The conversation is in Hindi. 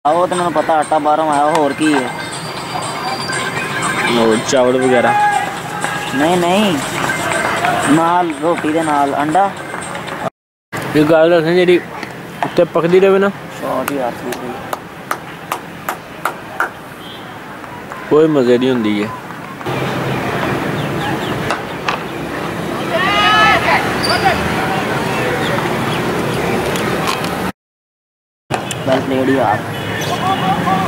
वो तो मैंने पता आटा बारह आया होर की है चावल वगैरह नहीं नहीं नाल रोटी दे नाल अंडा ये गल दस जी उत्ते पकदी रहे ना शॉट यार कोई मजे नहीं होंगी है वेल प्लेड यार